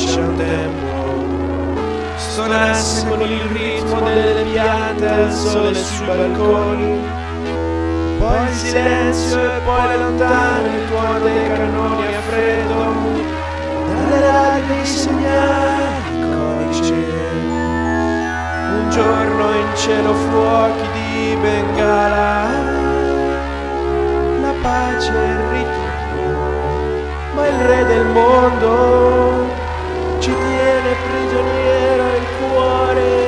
lascia un tempo stonasse con il ritmo delle piante al sole sui balconi, poi il silenzio e poi lontano il tuono dei cannoni a freddo, dalle radio i segnali codice. Un giorno in cielo fuochi di Bengala, la pace e il ritorno, ma il re del mondo ci tiene prigioniero il cuore.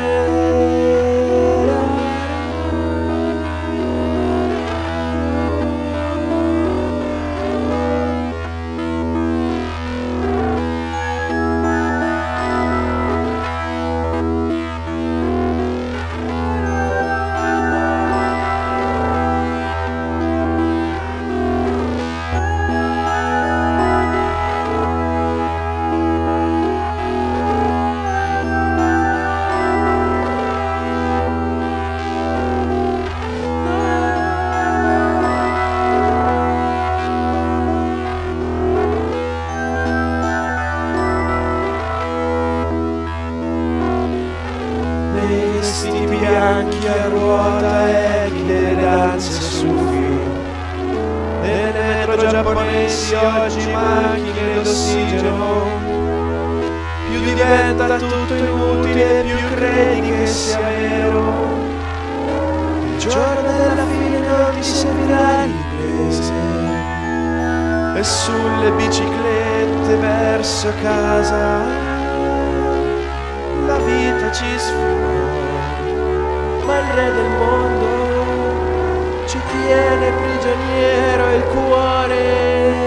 Vestiti bianchi a ruota e le danze sufi, nel metro giapponesi oggi macchine d'ossigeno, più diventa tutto inutile, più credi che sia vero, il giorno della fine non ti servirai riprese, e sulle biciclette verso casa la vita ci sfida, ma il re del mondo ci tiene prigioniero il cuore.